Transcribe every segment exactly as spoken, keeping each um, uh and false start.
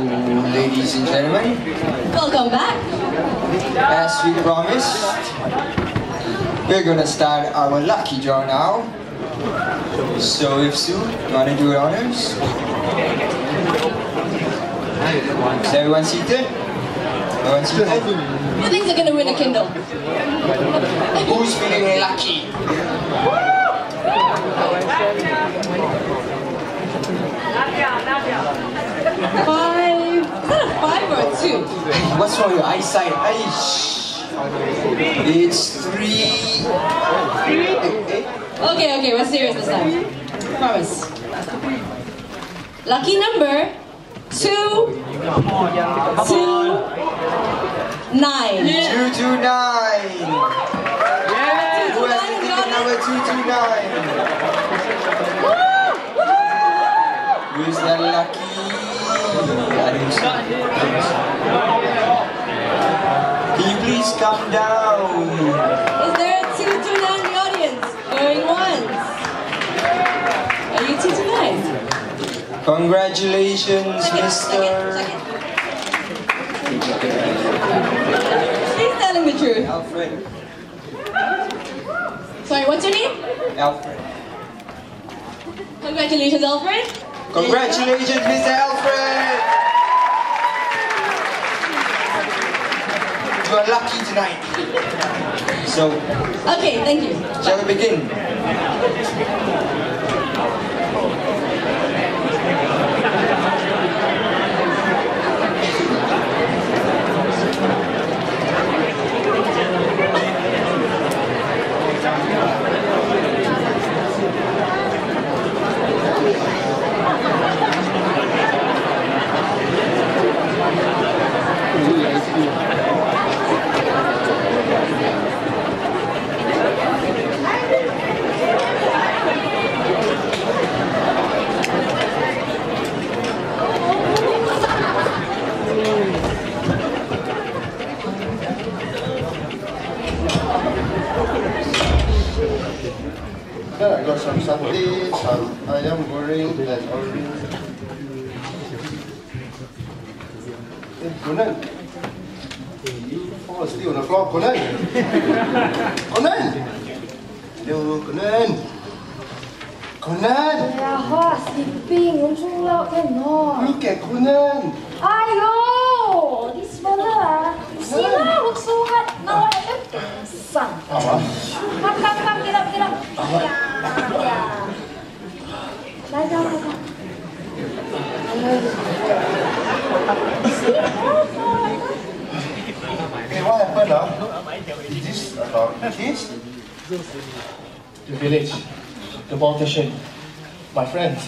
ladies and gentlemen. Welcome back. As we promised, we're gonna start our lucky draw now. So if Sue, you wanna do your honors? Is everyone seated? Everyone seated? Who thinks they're gonna win a Kindle? Who's feeling lucky? Five. Is that a five or a two? What's wrong with your eyesight? Aish. It's three. Okay, okay, we're serious this time. Promise. Lucky number two, two, nine. Two two nine. Yeah. Who has the ticket number two two nine? Who's that lucky? I don't see. Can you please come down? Is there a two two nine in the audience? Going once. Are you two two nine? Congratulations, mister. He's telling the truth. Alfred. Sorry, what's your name? Alfred. Congratulations, Alfred. Congratulations, Mister Alfred. You are lucky tonight. So, Okay, thank you. shall we begin? I got some satay, some ayam goreng, and orange. Hey, Conan. You fall asleep on the floor, Conan. Conan! Hello, Conan. Conan! Yeah, sleeping. I'm so loud, cannot. Look at Conan. Aiyo! This fella, ah. You see lah, work so hard. Now what happened? Son. Ah, Come, come, come, get up, get up. Yeah, yeah. Lie down, lie down. hey, what happened, ah? Is this about kids? The village, the politician, my friends.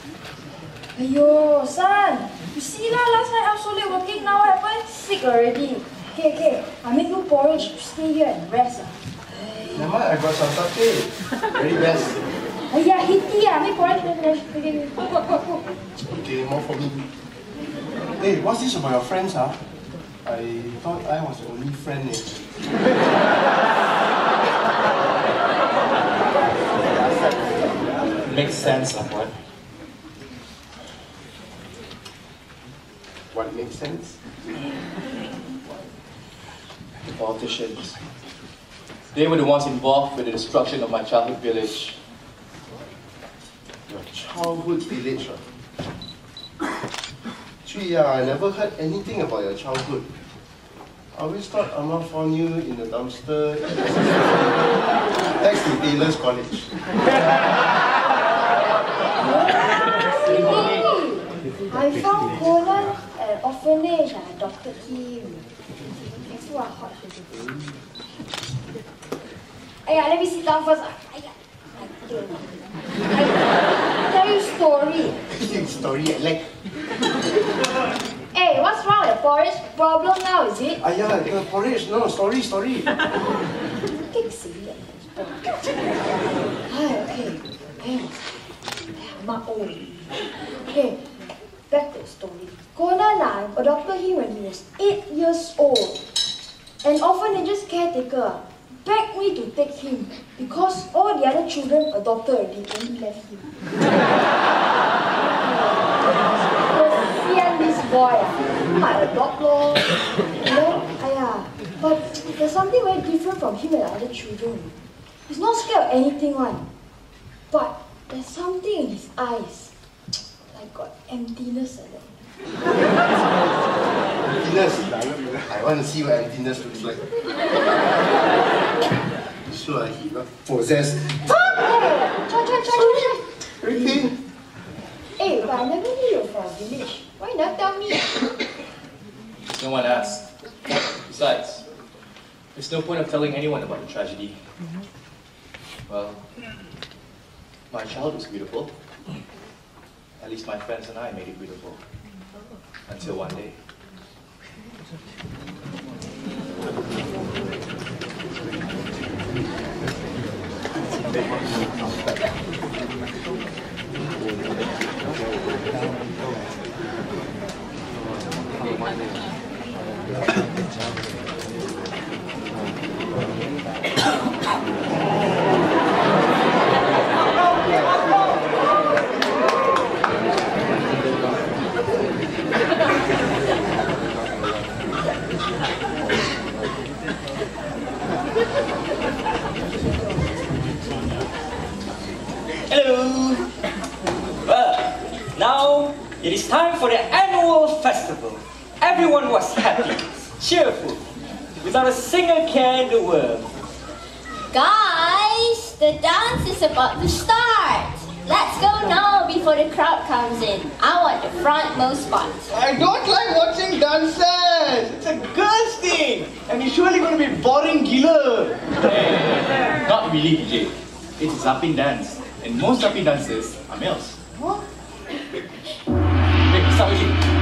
Aiyo, son. You see lah, last night I'm so late working. Now what happened? Sick already. Okay, okay. I make you porridge. You stay here and rest. Ah. Never mind, I got some satay. Very best. Oh yeah, hitty ah. Make porridge and rest. Okay, go, go, go, go. Okay, more for me. Hey, what's this about your friends, huh? I thought I was the only friend. Eh? Makes sense of what? What makes sense? The politicians. They were the ones involved with the destruction of my childhood village. Your childhood village, huh? Gee, yeah, I never heard anything about your childhood. I always thought Amma found you in the dumpster next to Taylor's College. I found Conan at an orphanage. I adopted him. Guess what? Hot. Aya, let me sit down first. Aya, I tell you a story. Story I like. Hey, what's wrong with the porridge? Problem now, is it? Ah, yeah, the porridge. No, story, story. Looking silly. Hi, okay. Hey, I'm old. Okay, back to the story. Conan, I adopted him when he was eight years old. An orphanage's caretaker begged me to take him because all the other children adopted already, only left him. Kesian this boy. boy, I might adopt lor. And then, !aiya! But there's something very different from him and the other children. He's not scared of anything one. But there's something in his eyes. Like got emptiness like that. Emptiness? I want to see what emptiness looks like. Sure, he not possessed. Try, try, try, try, try. Everything. Hey, but I never knew you were from a village. Why you never tell me? No one asked. Besides, there's no point of telling anyone about the tragedy. Well, my child was beautiful. At least my friends and I made it beautiful. Until one day. Hello! Well, now it is time for the annual festival. Everyone was happy, cheerful, without a single care in the world. Guys, the dance is about to start. Let's go now before the crowd comes in. I want the frontmost spot. I don't like watching dances. It's a girl's thing. And it's surely going to be boring gila. Hey, not really, D J. It's a zapping dance. And most zapping dancers are males. What? Wait, start with you.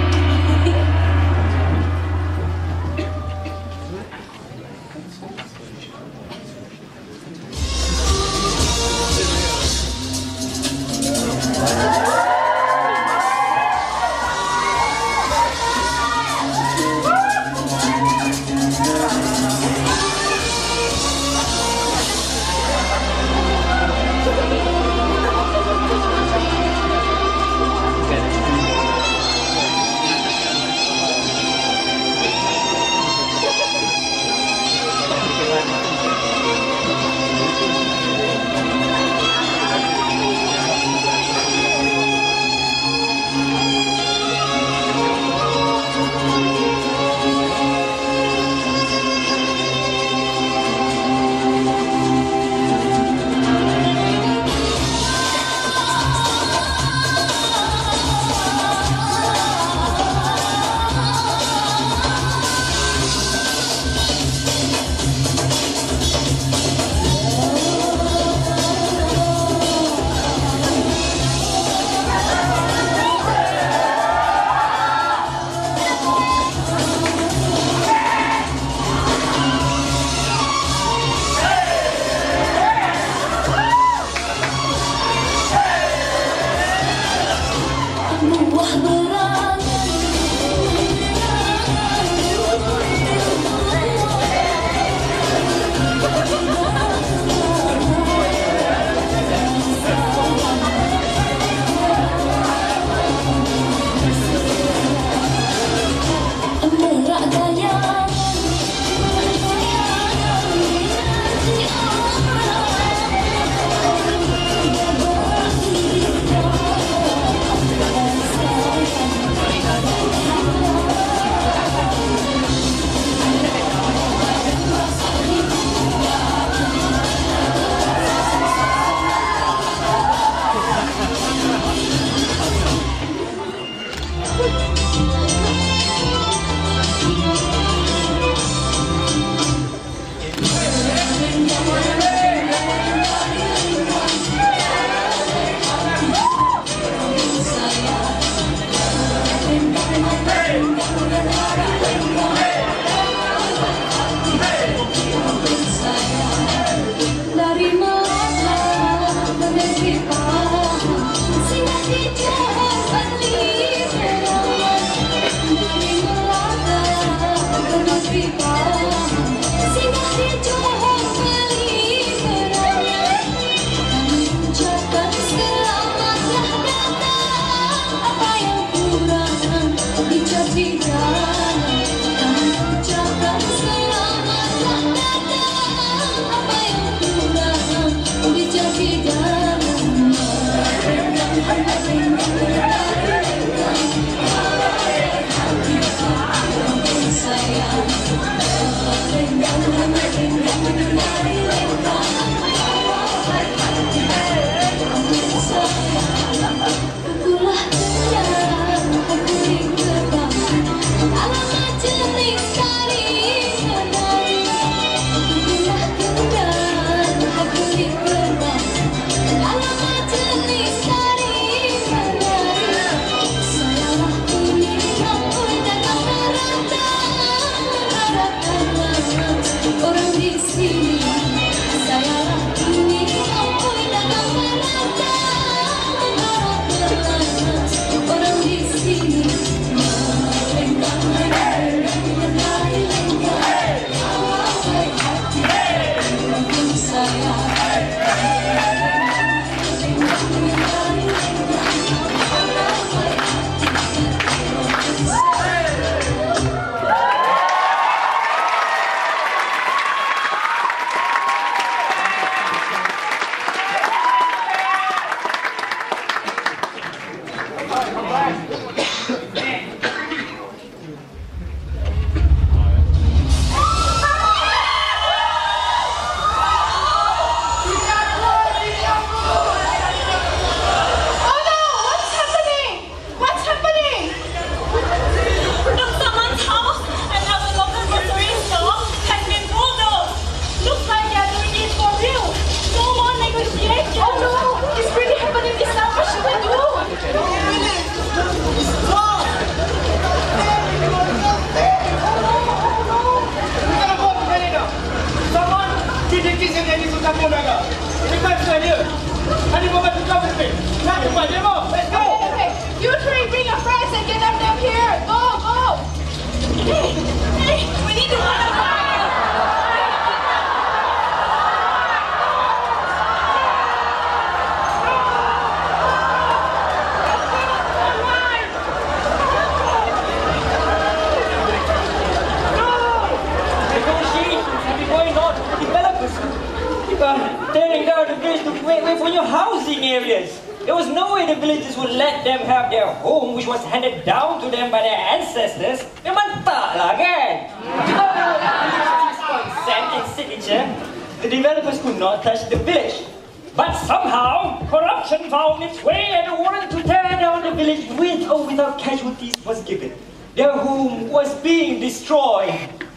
California housing areas. There was no way the villagers would let them have their home, which was handed down to them by their ancestors. Memang tak lah kan? Without the village's consent and signature, the developers could not touch the village. But somehow, corruption found its way and a warrant to tear down the village with or without casualties was given. Their home was being destroyed.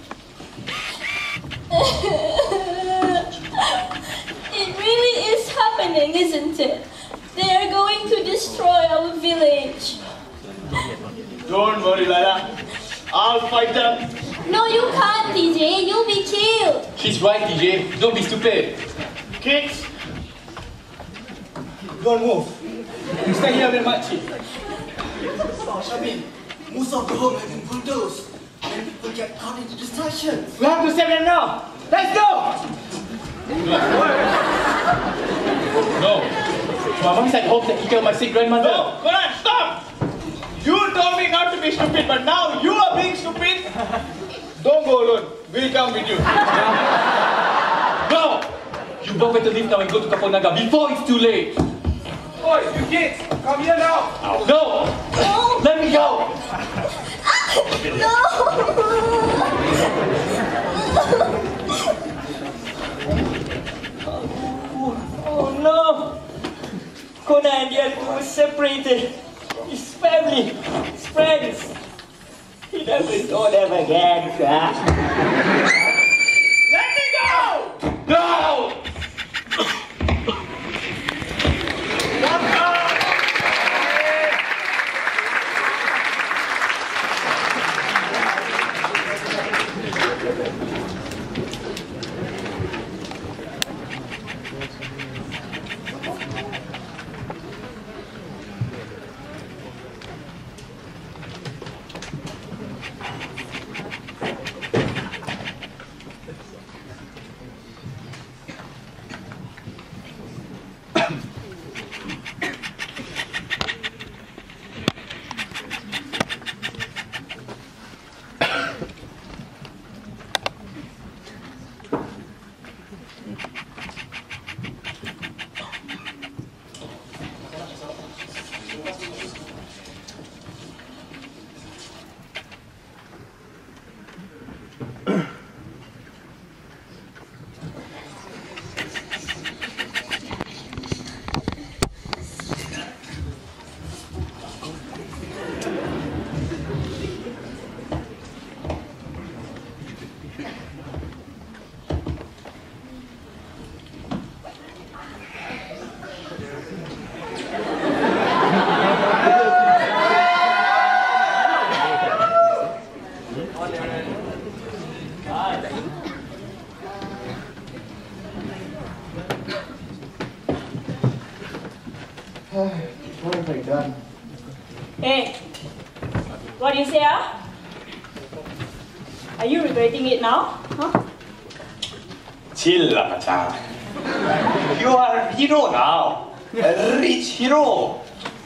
It really is happening, isn't it? They are going to destroy our village. Don't worry, Lila. I'll fight them. No, you can't, T J. You'll be killed. She's right, T J. Don't be stupid. Kids, Don't move. You stay here with Makcik. Shamin, most of the home have been bulldozed and people get caught into destruction. We have to save them now. Let's go! No. My mom said hope that he killed my sick grandmother. no, Conan, stop! You told me not to be stupid, but now you are being stupid. Don't go alone. We'll come with you. No! You both better leave now and go to Kampung Naga before it's too late. Boys, you kids, come here now. No! No. Let me go! No. Oh no! Conan and the other two were separated. His family, his friends. He never saw them again, sir. Let me go! No! What have I done? Hey, what do you say, ah? Are you regretting it now? Huh? Chill lah, Macam. You are a hero now. A rich hero.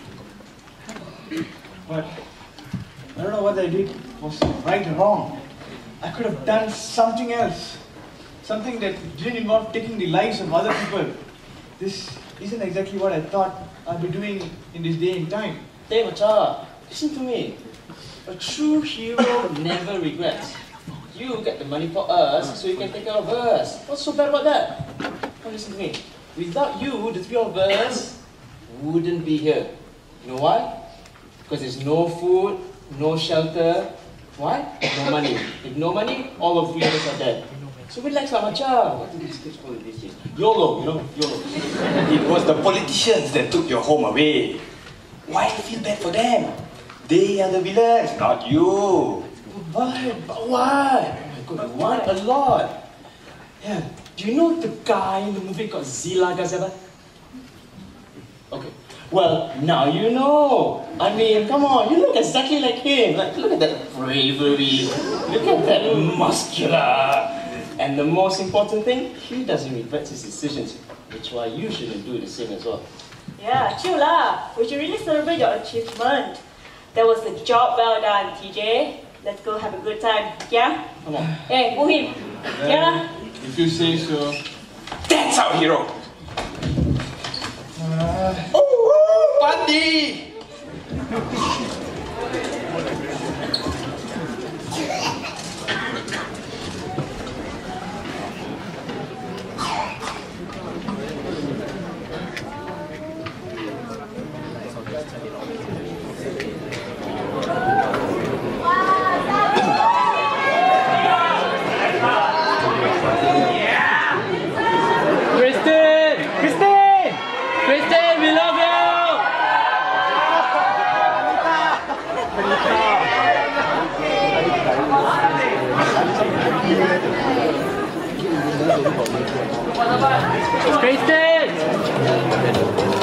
But I don't know what I did was right or wrong. I could have done something else. Something that didn't involve taking the lives of other people. This isn't exactly what I thought I'd be doing in this day and time. Hey, Macha, listen to me. A true hero never regrets. You get the money for us so you can take care of us. What's so bad about that? Now listen to me. Without you, the three of us wouldn't be here. You know why? Because there's no food, no shelter. Why? No money. If no money, all of three of us are dead. So relax, lah, Macha. What is this for this is? YOLO, you know, YOLO. It was the politicians that took your home away. Why feel bad for them? They are the villains, not you. But, but what? Oh my God, what a lot. Yeah, do you know the guy in the movie called Zila Gazeba? Okay, well, now you know. I mean, come on, you look exactly like him. Like, look at that bravery. Look at that muscular. And the most important thing, he doesn't regret his decisions, which is why you shouldn't do the same as well. Yeah, chill lah. We should really celebrate your achievement. That was a job well done, T J. Let's go have a good time, yeah? Come on. Hey, Muhim. Yeah? If you say so. That's our hero. Oh, party! Kristen! Kristen! Kristen, we love you! Kristen!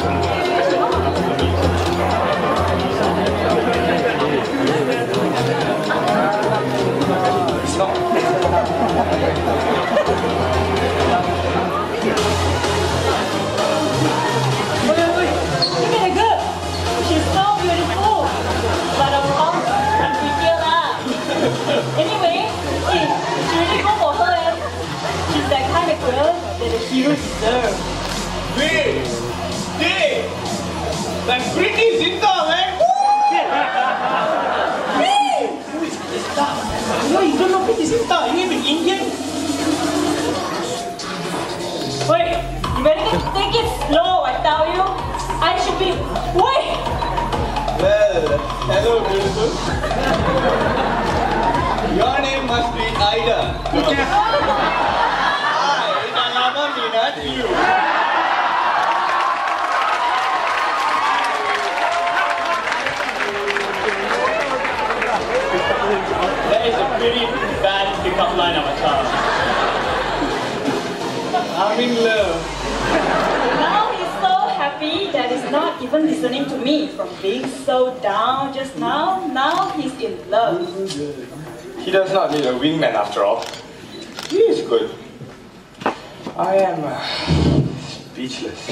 Wait, wait, wait. Look at the girl. She's so beautiful. But of course, I'm prettier lah. Anyway, hey, you should really go for her. Eh? She's that kind of girl that the hero deserves. Wait! Hey! That pretty Zinta, man! Who is Krista? No, you don't know Pretty Zinta. You name it Indian. Wait, you better take it slow, I tell you. I should be. Wait! Well, hello, beautiful. Your name must be Ida. Hi, Nalama Minat, you. That is a pretty bad pickup line of a child. I'm in love. Now he's so happy that he's not even listening to me. From being so down just now, now he's in love. He does not need a wingman after all. He is good. I am uh, speechless.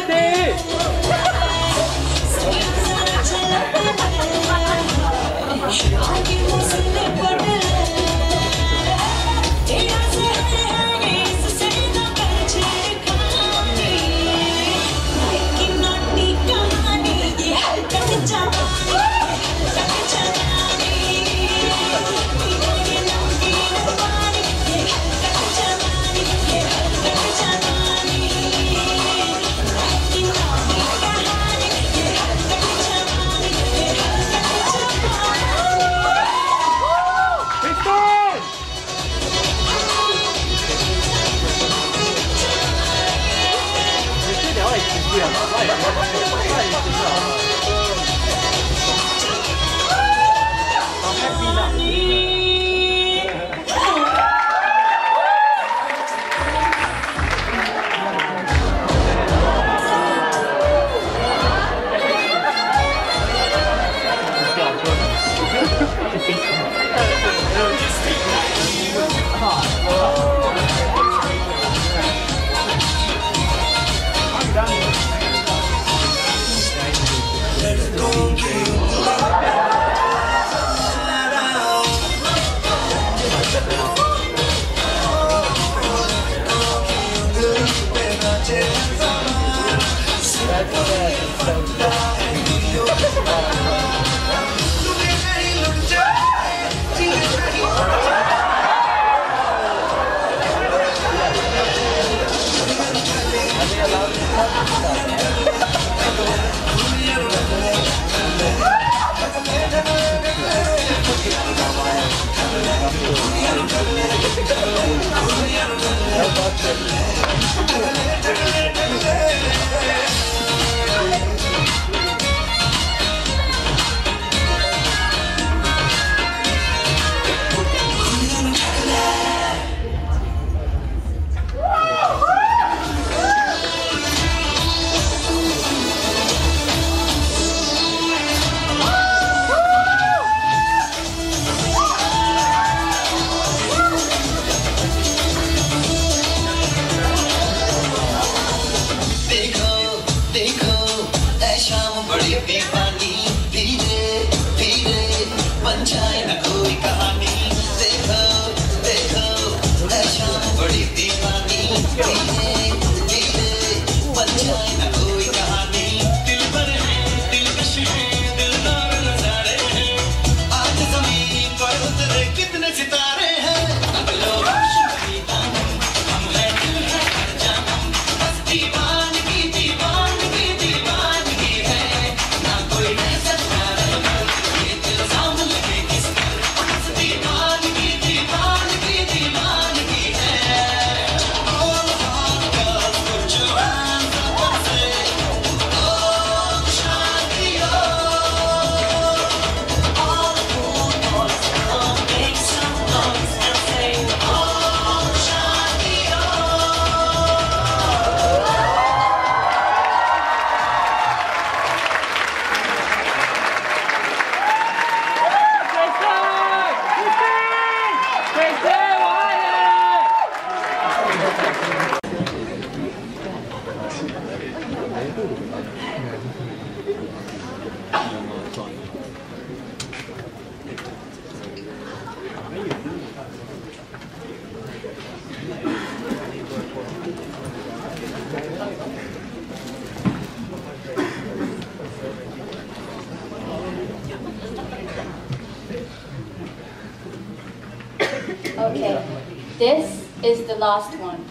Okay, this is the last one.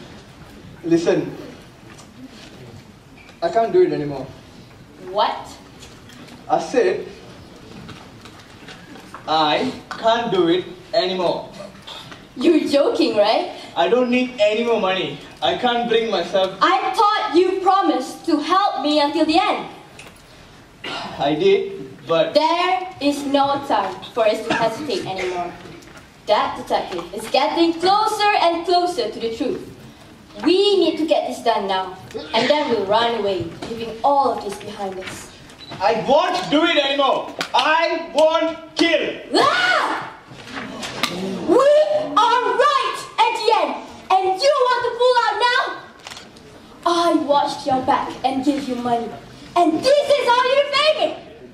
Listen, I can't do it anymore. What? I said, I can't do it anymore. You're joking, right? I don't need any more money. I can't bring myself. I thought you promised to help me until the end. I did, but... There is no time for us to hesitate anymore. That detective is getting closer and closer to the truth. We need to get this done now, and then we'll run away, leaving all of this behind us. I won't do it anymore. I won't kill. Ah! We are right at the end, and you want to pull out now? I I watched your back and gave you money. And this is how you pay me!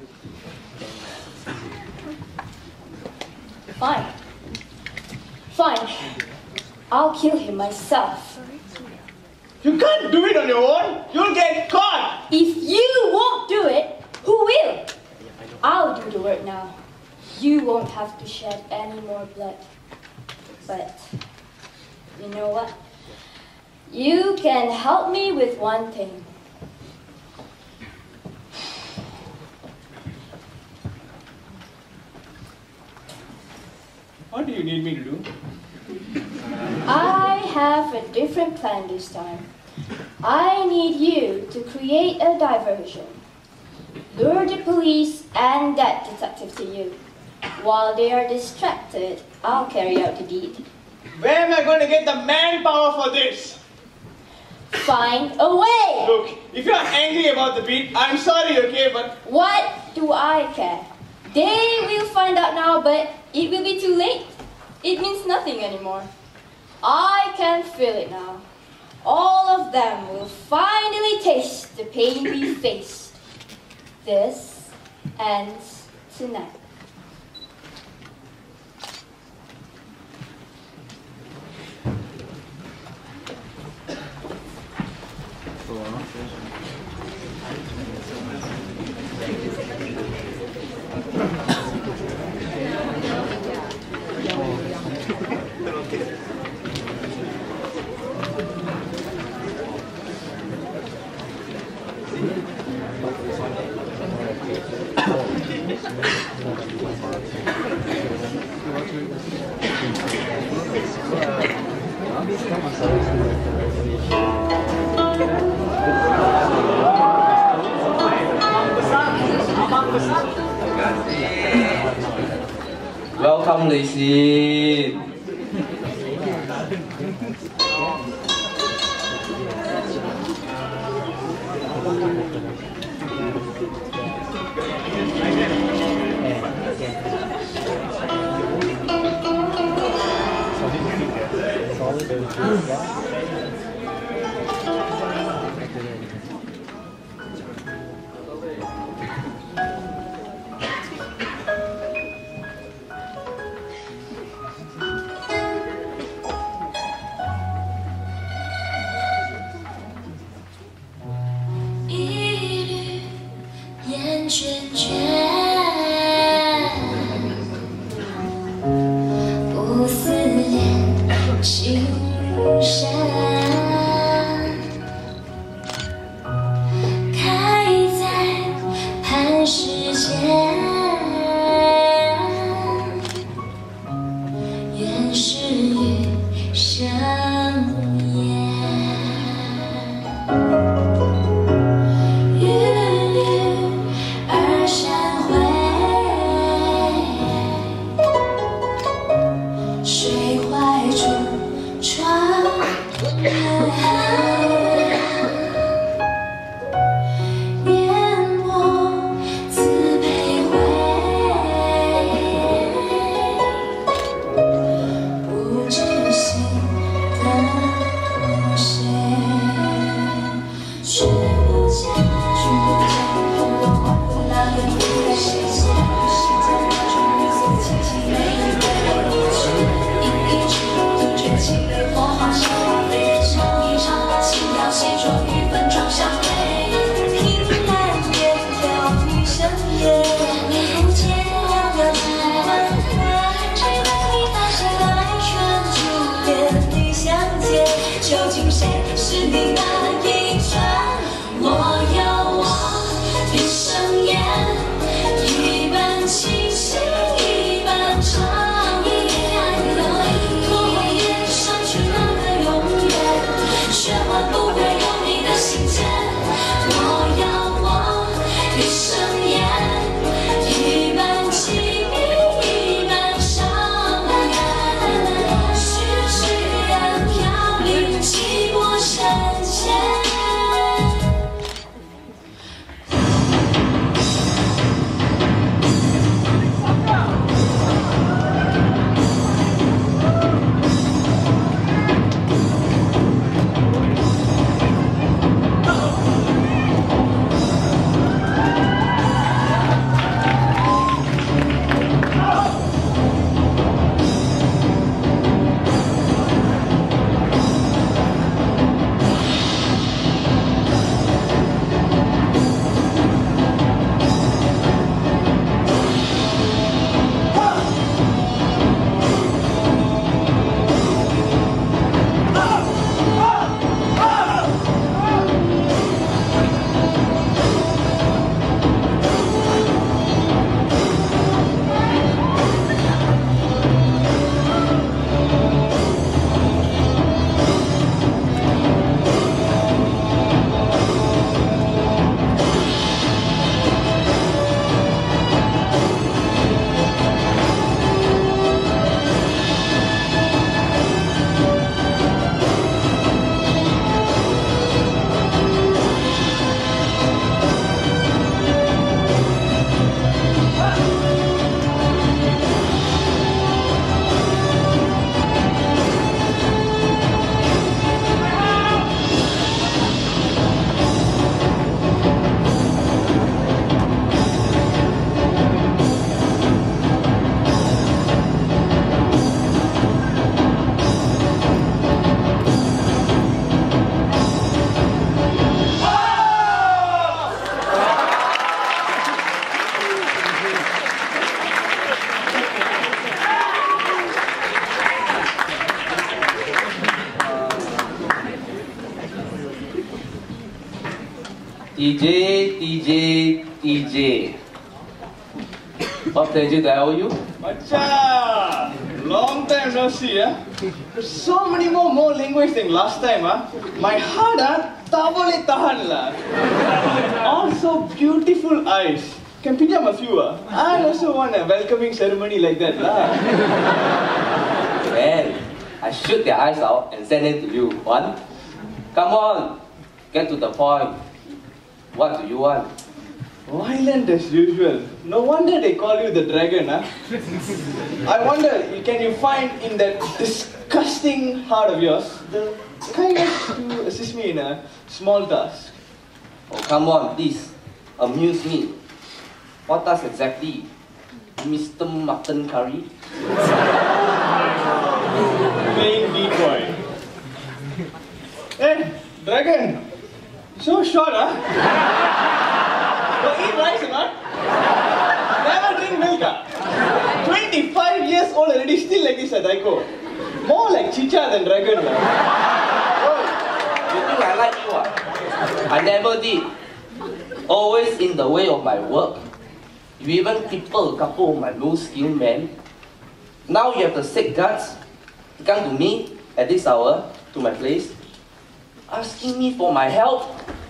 Fine. Fine. I'll kill him myself. You can't do it on your own. You'll get caught. If you won't do it, who will? I'll do the work now. You won't have to shed any more blood. But you know what? You can help me with one thing. What do you need me to do? I have a different plan this time. I need you to create a diversion. Lure the police and that detective to you. While they are distracted, I'll carry out the deed. Where am I going to get the manpower for this? Find a way! Look, if you're angry about the beat, I'm sorry, okay, but... What do I care? They will find out now, but it will be too late. It means nothing anymore. I can feel it now. All of them will finally taste the pain we faced. This ends tonight. Welcome, Lacey. Shine. T J, T J, T J. What pleasure do I owe you? Macha! Long time no see, huh? There's so many more more language than last time, huh? My heart, huh? Tabole tahan la. Also beautiful eyes. Can pinjam a few, huh? I also want a welcoming ceremony like that, lah. Well, I shoot their eyes out and send it to you. One? Come on, get to the point. What do you want? Violent as usual. No wonder they call you the dragon, huh? I wonder, can you find in that disgusting heart of yours the kindness to assist me in a small task? Oh, come on, please. Amuse me. What task exactly? Mister Mutton Curry? Playing decoy. Hey, dragon! So short, huh? But eat rice or not? Never drink milk, huh? twenty-five years old already, still like this at Daiko. More like Chicha than dragon, huh? Oh, you think I like you, ah? I never did. Always in the way of my work. You even cripple a couple of my low-skilled men. Now you have the sick guts to come to me at this hour, to my place, asking me for my help.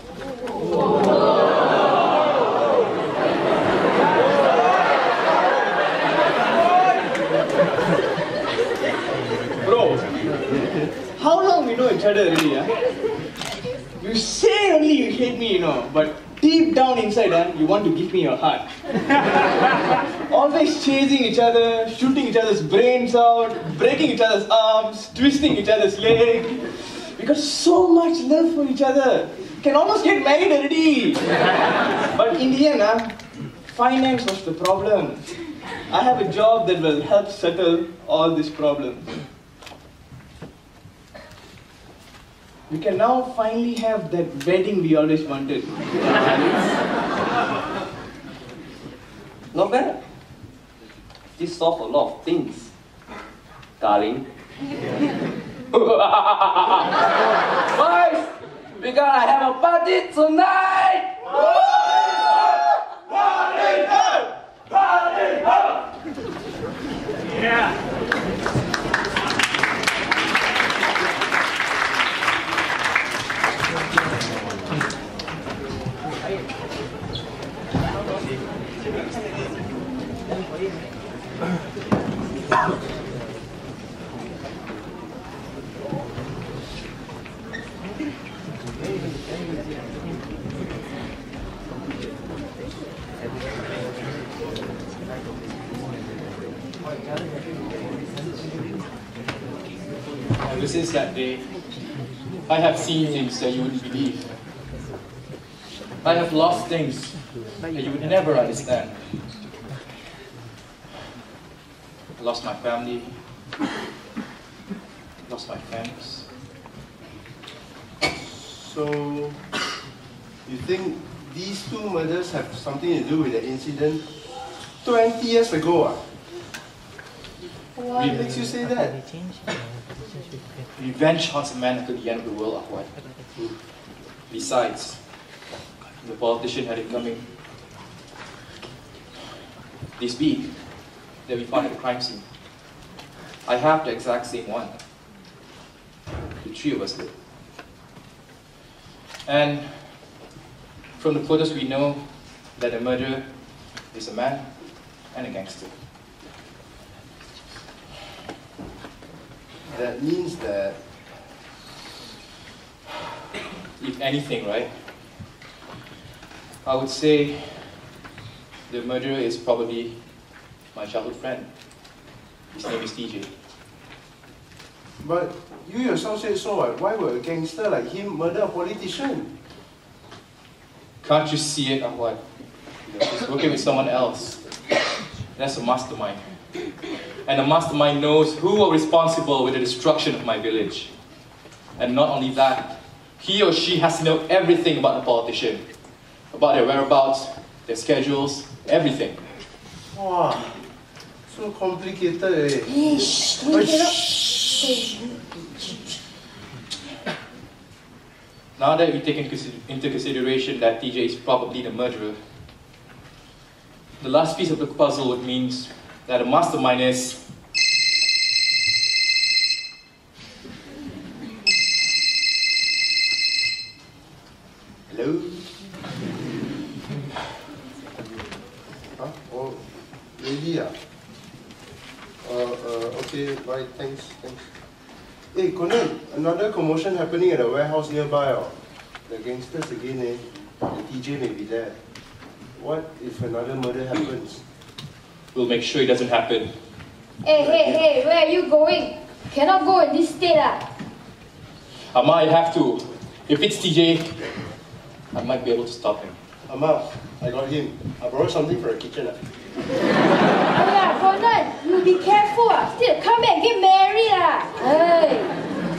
Bro, how long we know each other already, huh? You say only you hate me, you know, but deep down inside, huh, you want to give me your heart. Always chasing each other, shooting each other's brains out, breaking each other's arms, twisting each other's legs. We got so much love for each other. Can almost get married already. But in the end, huh, finance was the problem. I have a job that will help settle all these problems. We can now finally have that wedding we always wanted. Not bad. This solves a lot of things, darling. Boys, we gotta have a party tonight! Party hard! Party hard! Yeah. Ever since that day, I have seen things that you wouldn't believe. I have lost things that you would never understand. I lost my family, lost my friends. So, you think these two murders have something to do with the incident twenty years ago? Ah? What Re- makes you say that? Revenge haunts a man until the end of the world, Ahwat. Besides, the politician had it coming. This beak that we found at the crime scene, I have the exact same one. The three of us did. And from the photos we know that the murderer is a man and a gangster. That means that... If anything, right, I would say the murderer is probably my childhood friend. His name is T J. But you yourself said so, right? Why would a gangster like him murder a politician? Can't you see it, Ahwat? He's working with someone else. That's a mastermind. And the mastermind knows who are responsible with the destruction of my village. And not only that, he or she has to know everything about the politician. About their whereabouts, their schedules, everything. Wow, so complicated, eh? Hey, shh, don't get up. Now Now that we take into consideration that T J is probably the murderer, the last piece of the puzzle would mean that the mastermind is... Hello? Huh? Oh, really? Ah? Uh, uh, okay, bye, thanks, thanks. Hey, Conan, another commotion happening at a warehouse nearby. Oh. The gangsters again, eh? The T J may be there. What if another murder happens? We'll make sure it doesn't happen. Hey, hey, hey, where are you going? Cannot go in this state, ah. Amma, I have to. If it's T J, I might be able to stop him. Amma, I got him. I brought something for the kitchen. Ah. Oh yeah, Conan, you be careful, ah. Still, come back and get married, ah. Hey.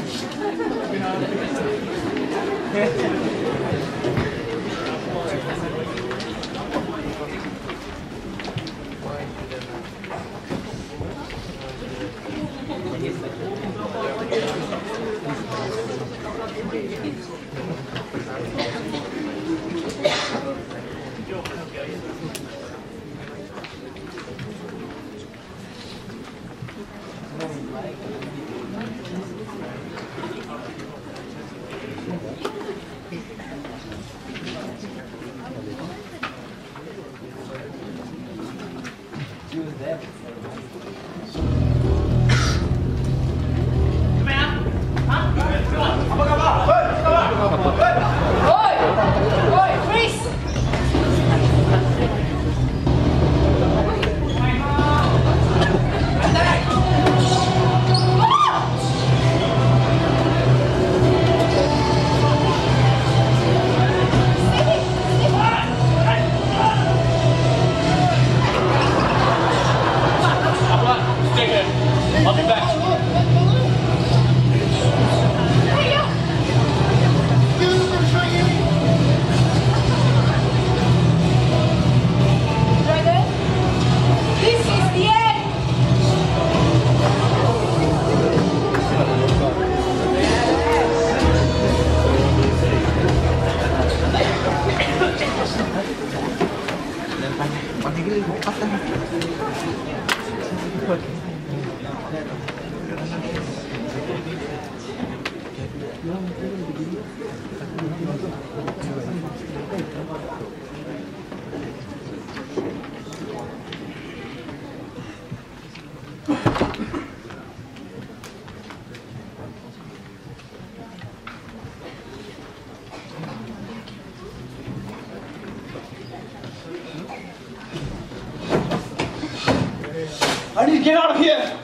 I need to get out of here.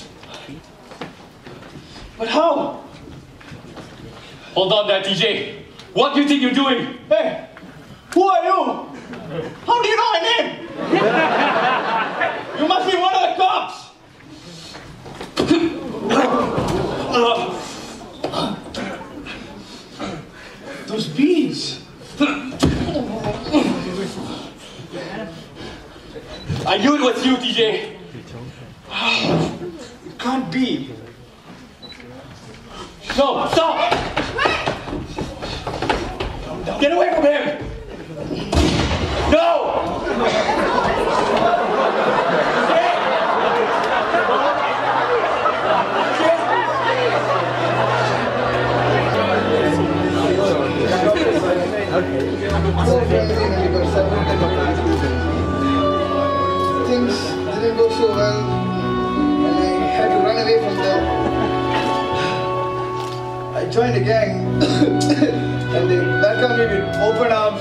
But how? Hold on there, T J. What do you think you're doing? Hey, who are you? How do you know my name? You must be one of the cops. Those beans. I knew it was you, T J. It can't be. No, stop! Get away from him! No! Things didn't go so well, and I had to run away from there. I joined a gang, and they welcomed me with open arms.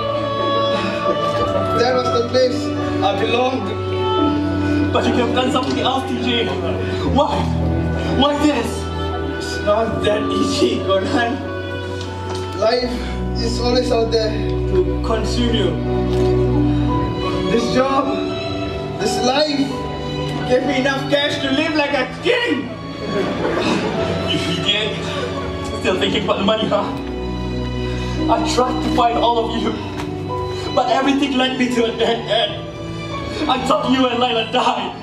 That was the place I belonged. But you could have done something else, T J. Why? Why this? It's not that easy, Conan. Life is always out there to consume you. This job, this life, gave me enough cash to live like a king. You idiot. Still thinking about the money, huh? I tried to find all of you, but everything led me to a dead end. I thought you and Layla died.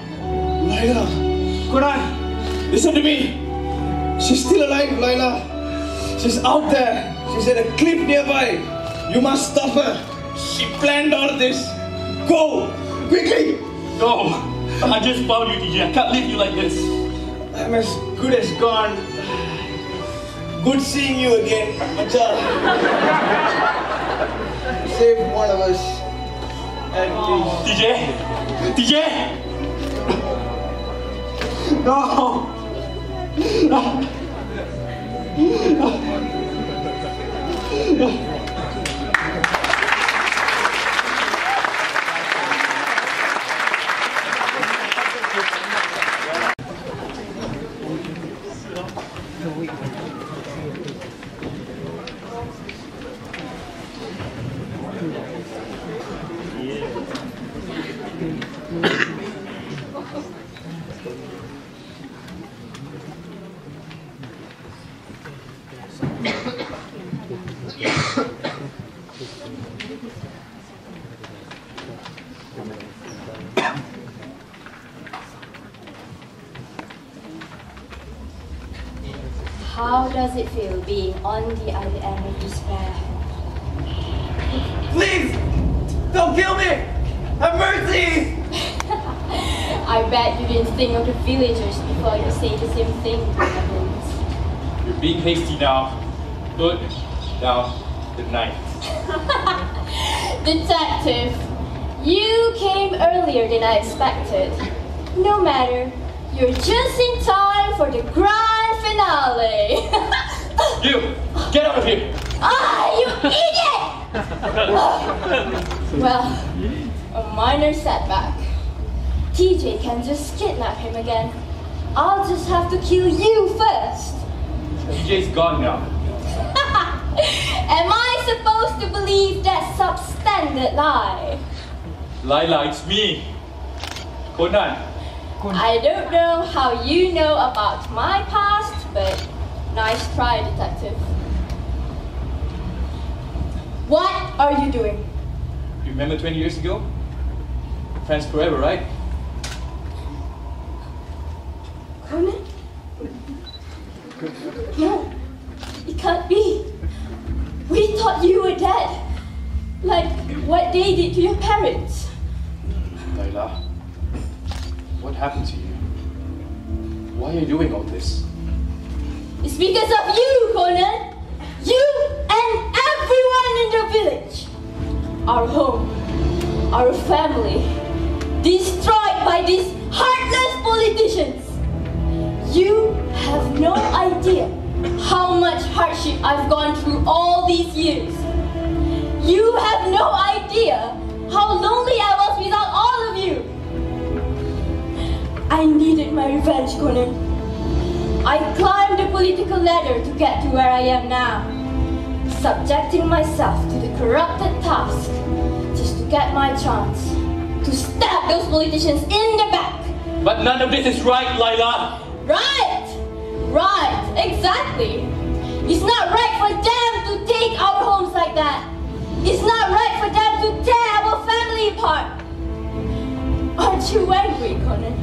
Layla, Conan, listen to me. She's still alive, Layla. She's out there. She's at a cliff nearby. You must stop her. She planned all this. Go! Quickly! No! I just found you, D J. I can't leave you like this. I'm as good as gone. Good seeing you again, Macha. Save one of us. At least. D J! D J! No! No! How does it feel being on the other end of despair? Please! Don't kill me! Have mercy! I bet you didn't think of the villagers before you say the same thing to the homes. You're being hasty now. Good. Now, good night. Detective, you came earlier than I expected. No matter, you're just in time for the grand finale. You! Get out of here! Ah, you idiot! Well, a minor setback. T J can just kidnap him again. I'll just have to kill you first. D J's gone now. Am I supposed to believe that substandard lie? Layla, it's me. Conan. I don't know how you know about my past, but nice try, detective. What are you doing? You remember twenty years ago? Friends forever, right? Conan? No, it can't be. We thought you were dead. Like what they did to your parents. Layla, what happened to you? Why are you doing all this? It's because of you, Conan. You and everyone in the village. Our home, our family, destroyed by these heartless politicians. You have no idea how much hardship I've gone through all these years. You have no idea how lonely I was without all of you. I needed my revenge, Conan. I climbed the political ladder to get to where I am now, subjecting myself to the corrupted task just to get my chance to stab those politicians in the back. But none of this is right, Layla. Right! Right, exactly. It's not right for them to take our homes like that. It's not right for them to tear our family apart. Aren't you angry, Conan?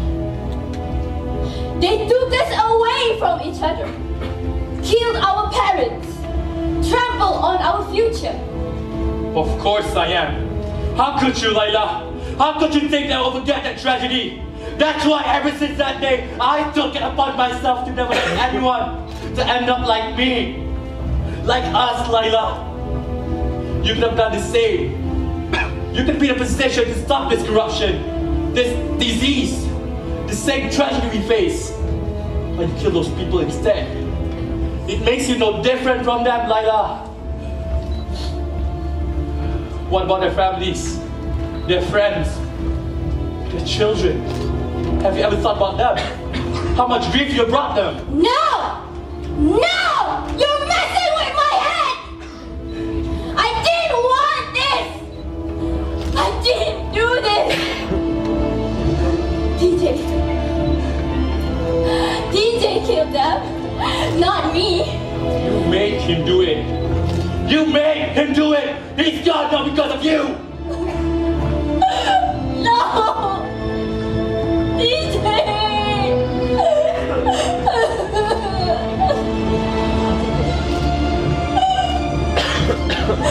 They took us away from each other, killed our parents, trampled on our future. Of course I am. How could you, Layla? How could you think that I will forget that tragedy? That's why ever since that day, I took it upon myself to never let anyone to end up like me. Like us, Layla. You could have done the same. You could be in a position to stop this corruption, this disease, the same tragedy we face. But you kill those people instead. It makes you no different from them, Layla. What about their families, their friends, their children? Have you ever thought about them? How much grief you brought them? No! No! You're messing with my head! I didn't want this! I didn't do this! D J. D J killed them, not me. You made him do it. You made him do it! He's gone now because of you! No! D J!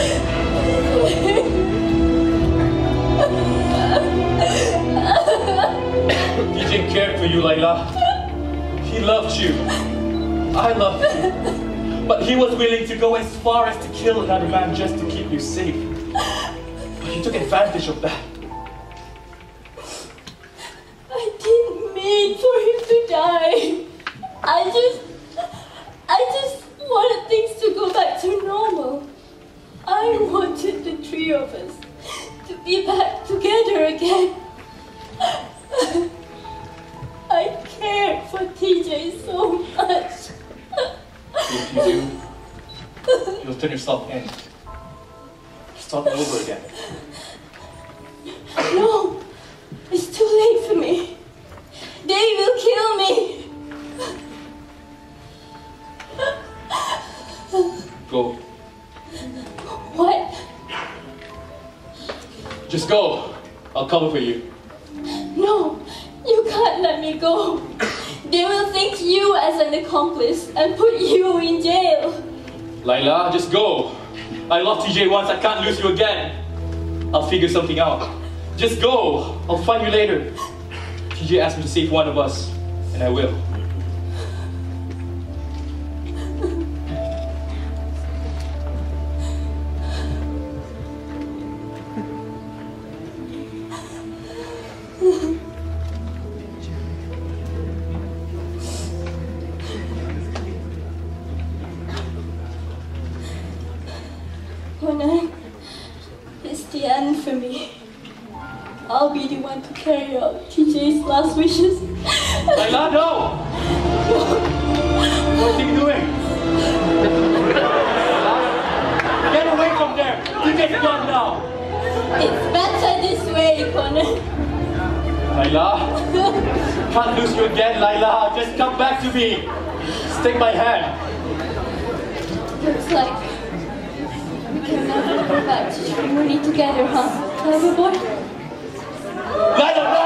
T J cared for you, Layla. He loved you. I loved you. But he was willing to go as far as to kill another man just to keep you safe. But you took advantage of that. I didn't mean for him to die. I just, I just wanted things to go back to normal. I wanted the three of us to be back together again. I cared for T J so much. If you do, you'll turn yourself in. Start over again. No, it's too late for me. They will kill me. Go. What? Just go. I'll cover for you. No, you can't let me go. They will think you as an accomplice and put you in jail. Layla, just go. I lost T J once, I can't lose you again. I'll figure something out. Just go. I'll find you later. T J asked me to save one of us, and I will. Conan, it's the end for me. I'll be the one to carry out T J's last wishes. Layla, no! What are you doing? Get away from there! T J's gone now! It's better this way, Conan. Layla, can't lose you again, Layla. Just come back to me. Just take my hand. Looks like we can never go back to Srimurni together, huh? Clever boy? Layla, no!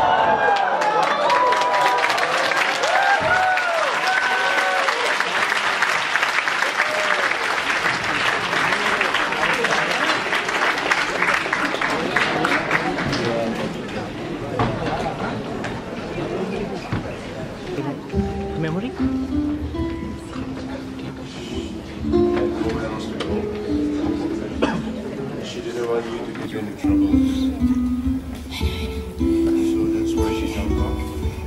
Memory? She didn't want you to get into trouble. So that's why she jumped off.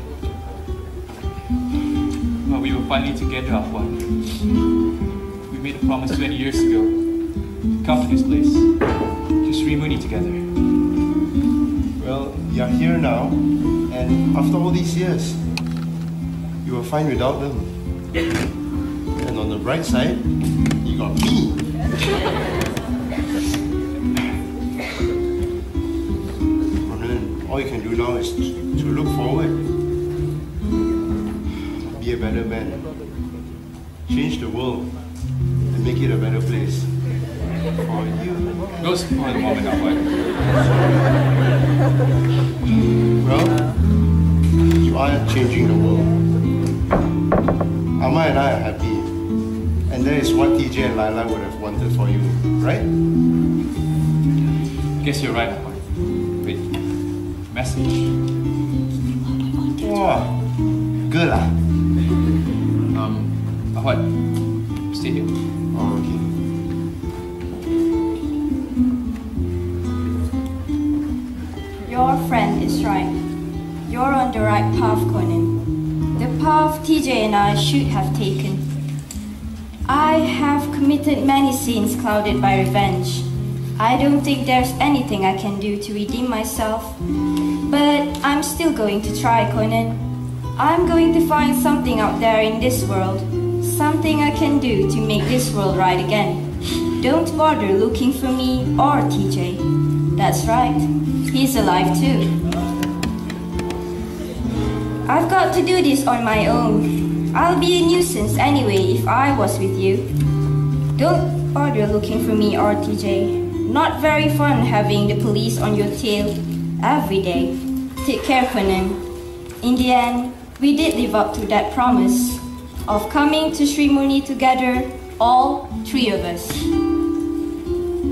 Well, we were finally together, Afwan. We made a promise twenty years ago. Come to this place. To Srimurni together. Well, you're here now, and after all these years, you were fine without them. And on the bright side, you got me. All you can do now is to look forward. Be a better man. Change the world and make it a better place. For you. Don't spoil the moment, Afwan. Well, you are changing the world. Amma and I are happy. And that is what T J and Layla would have wanted for you, right? Guess you're right, Afwan. Wait. Message. Wow. Girl ah. Um, Ahwat, stay here. Oh, okay. Your friend is right. You're on the right path, Conan. The path T J and I should have taken. I have committed many sins clouded by revenge. I don't think there's anything I can do to redeem myself. But I'm still going to try, Conan. I'm going to find something out there in this world. Something I can do to make this world right again. Don't bother looking for me or T J. That's right, he's alive too. I've got to do this on my own. I'll be a nuisance anyway if I was with you. Don't bother looking for me or T J. Not very fun having the police on your tail every day. Take care, Conan. In the end, we did live up to that promise of coming to Srimurni together, all three of us.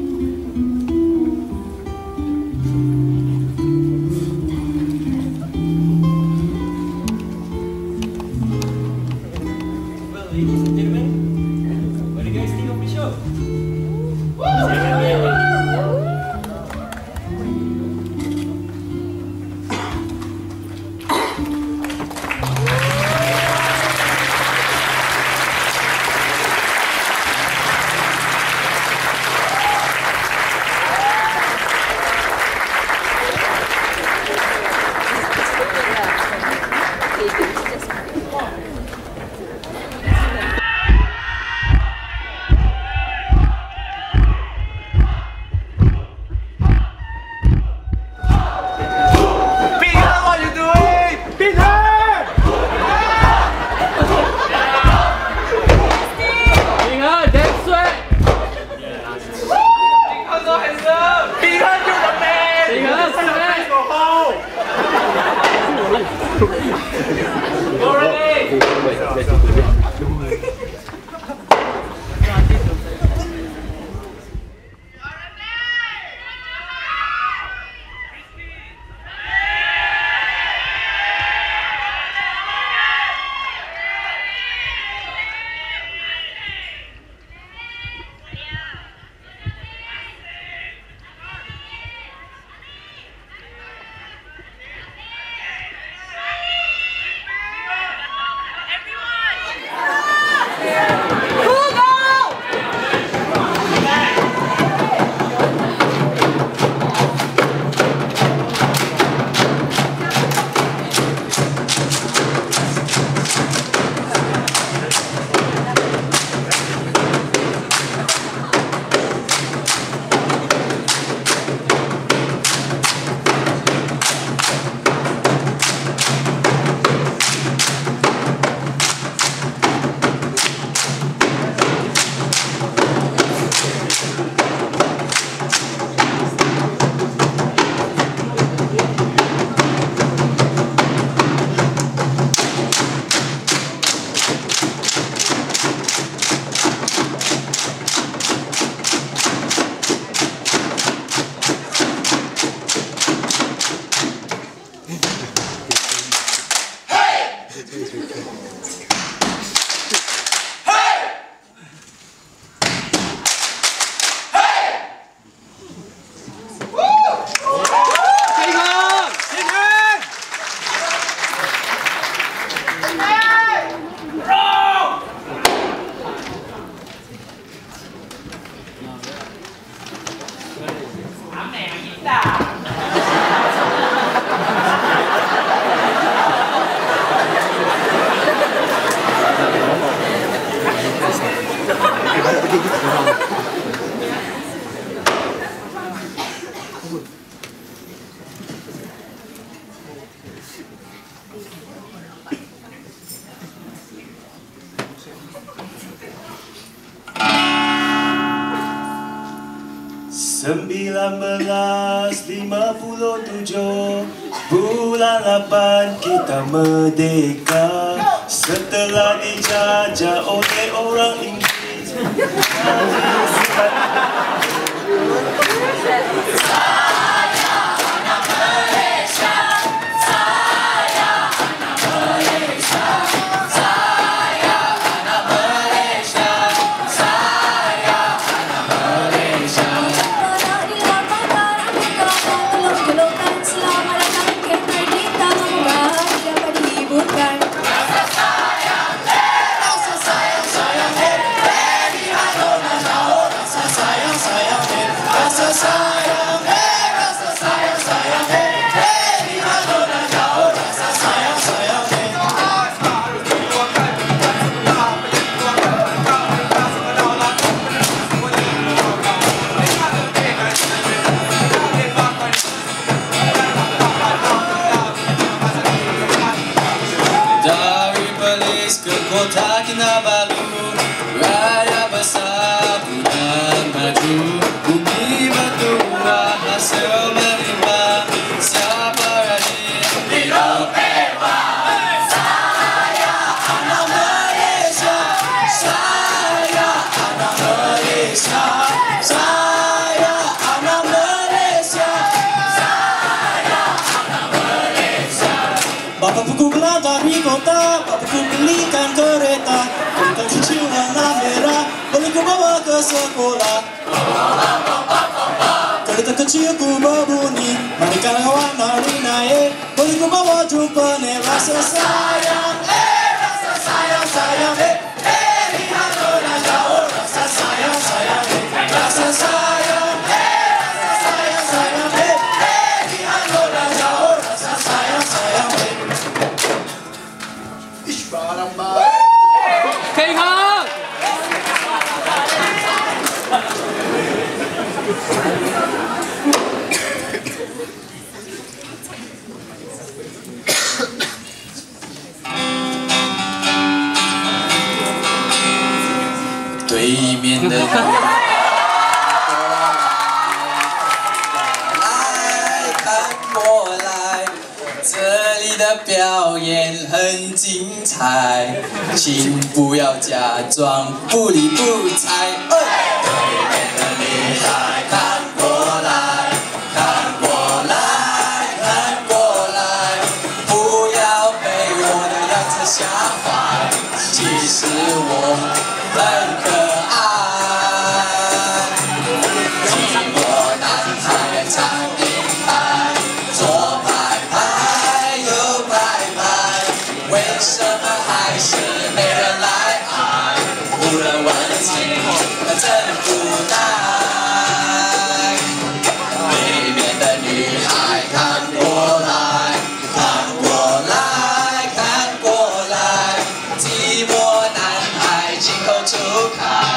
sembilan belas lima puluh tujuh bulan lapan kita merdeka setelah dijajah oleh orang Inggeris. Kota Kinabalu, raya bersatu dan maju. Bumi bertuah hasil melimpah, siapa berani hidup mewah. Saya anak Malaysia, saya anak Malaysia, saya anak Malaysia, saya anak Malaysia. Bapakku belajar di kota, bapakku belikan kereta, kereta kecil warna merah, boleh ku bawa ke sekolah. Kereta kecilku berbunyi, manakala warna naik, boleh ku bawa jumpa nih rasa sayang, eh rasa sayang sayang, eh eh lihat orang jauh, rasa sayang sayang, eh rasa sayang, eh rasa sayang sayang, eh eh lihat orang jauh, rasa sayang sayang, eh. Ish, barang baik. 可以吗？ 对面的你，来看过来，这里的表演很精彩，请不要假装不理不睬。对面的女孩，看过来，看过来，看过来，不要被我的样子吓坏，其实我很可爱。寂寞男孩唱一拍，左拍拍，右拍拍，为什么还是没人来爱？无人问津，真无奈。对面的女孩看过来，看过来，看过来，寂寞男孩亲口出开。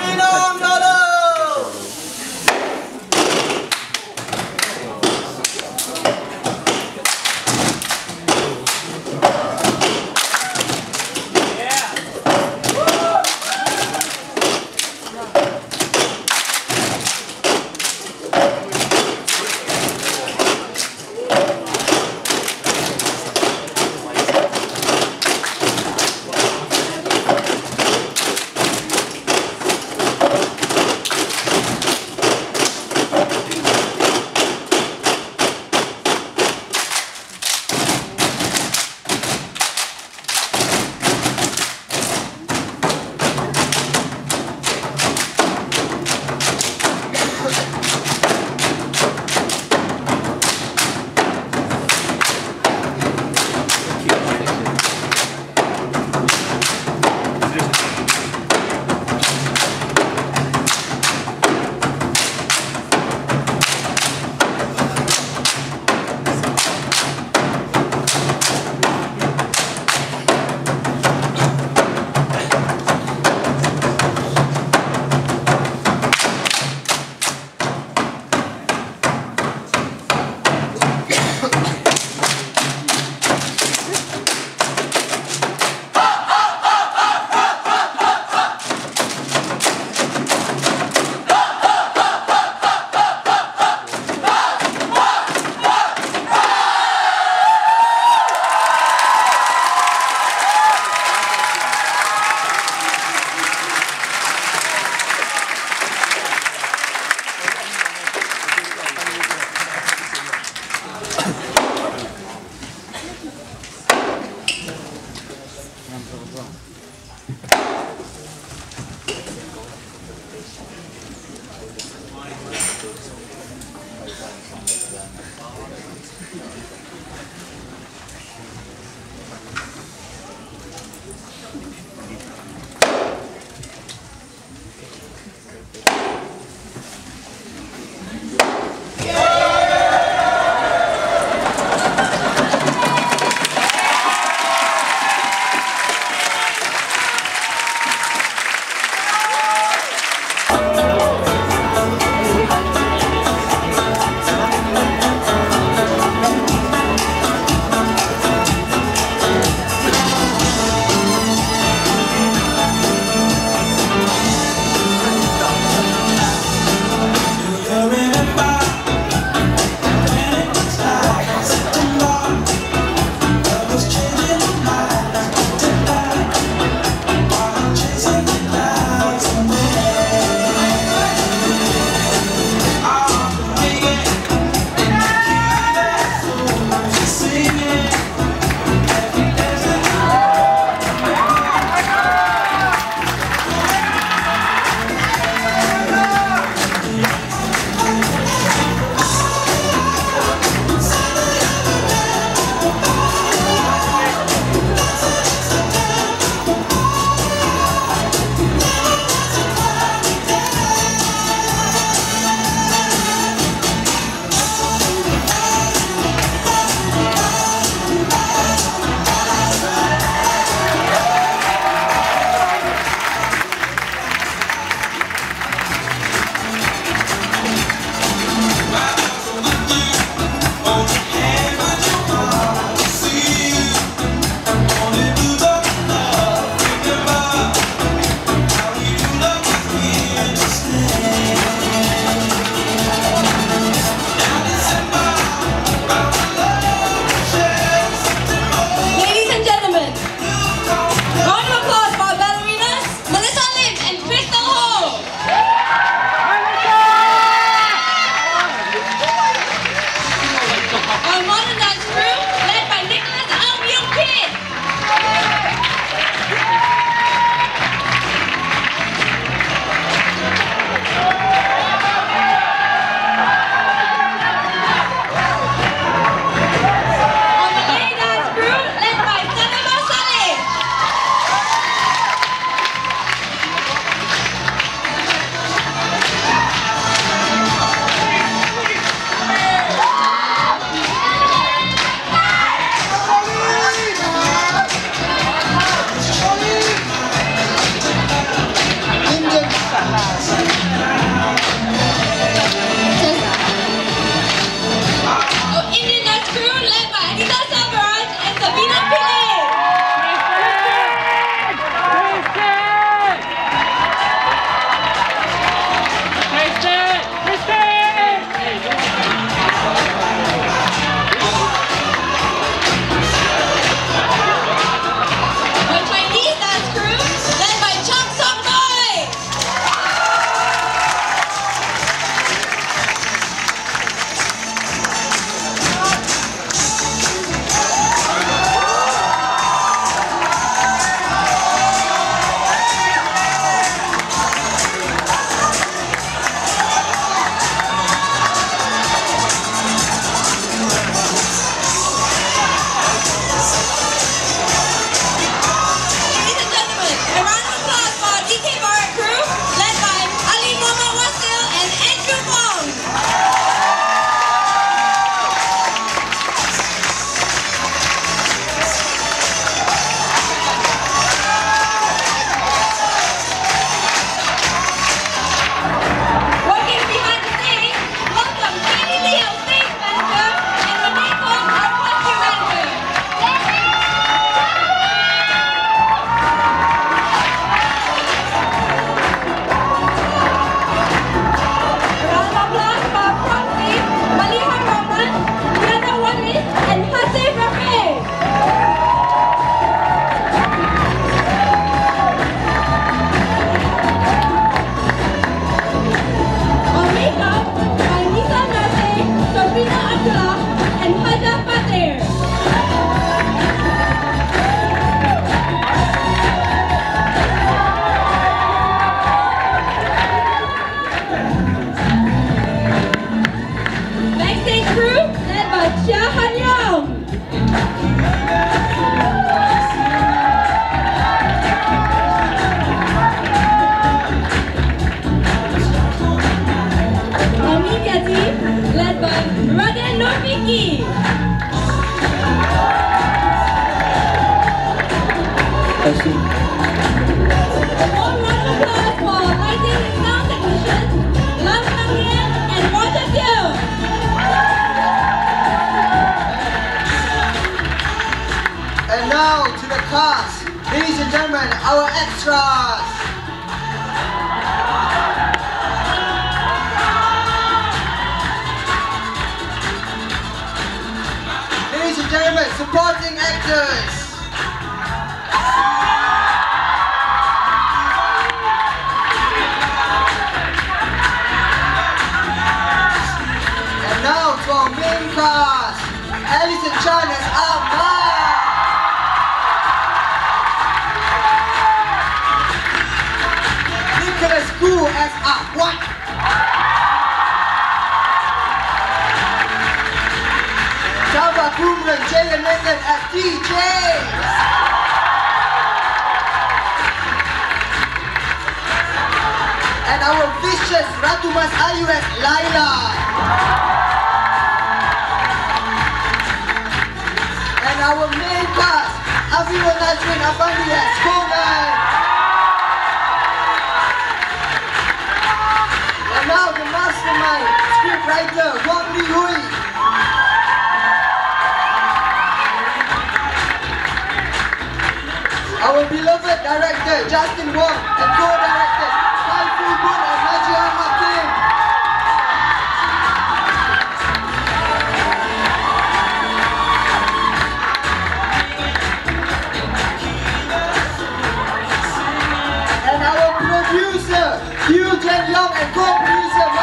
Pinang Dada! extras. Ladies and gentlemen, supporting actors. And now to our main cast. Alison Chan as Amma. Nicholas Koo as Ahwat. Java Kumran Jalen Nathan as D J. And our vicious Ratu Mas Ayu as Laila. And our main cast, Aviwa Nazrin Afandi as Conan. And now the mastermind, scriptwriter Wang Li Hui. Our beloved director Justin Wong and co-directors Kai Fu Boon and Najia Hakim. And our producer Hugh Jen Young and co-producer